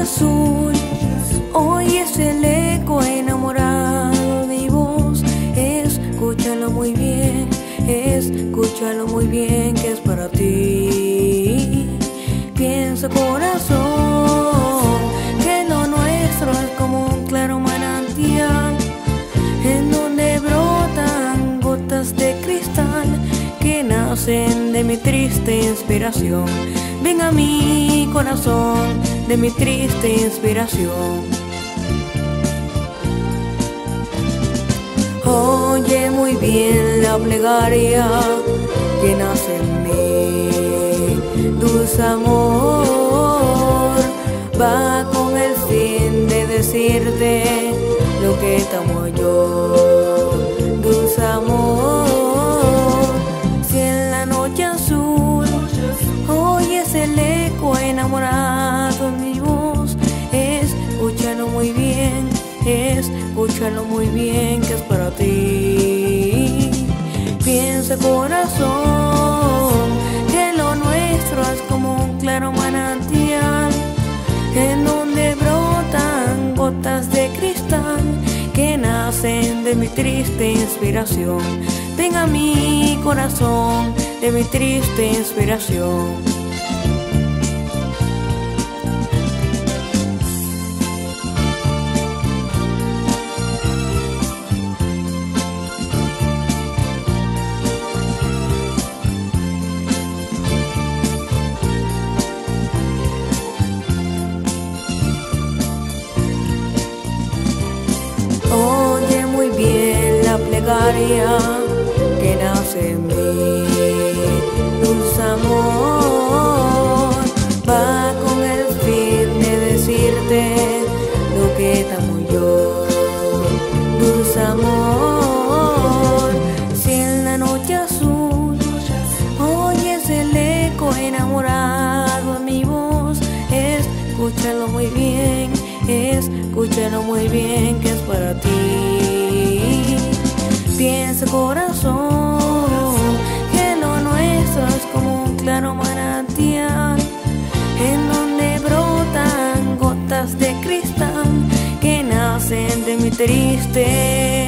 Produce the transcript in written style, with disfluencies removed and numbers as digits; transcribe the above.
azul, hoy es el eco enamorado de mi voz. Escúchalo muy bien, escúchalo muy bien, que es para ti. Piensa, corazón, que lo nuestro es como un claro manantial, en donde brotan gotas de cristal que nacen de mi triste inspiración. Ven a mi corazón, de mi triste inspiración. Oye muy bien la plegaria que nace en mí, dulce amor, va con el fin de decirte lo que te amo yo, dulce amor. Si en la noche azul oyes el eco enamorado en mi voz, escúchalo muy bien, escúchalo muy bien, que es para ti. Piensa, corazón, que lo nuestro es como un claro manantial, en donde brotan gotas de cristal que nacen de mi triste inspiración. Ven a mi corazón, de mi triste inspiración. Oye muy bien la plegaria que nace en mí, dulce amor, va con el fin de decirte lo que te amo yo, dulce amor. Si en la noche azul oyes el eco enamorado en mi voz, escúchalo muy bien, escúchalo muy bien, que es para ti. Piensa, corazón, que lo nuestro es como un claro manantial, en donde brotan gotas de cristal que nacen de mi triste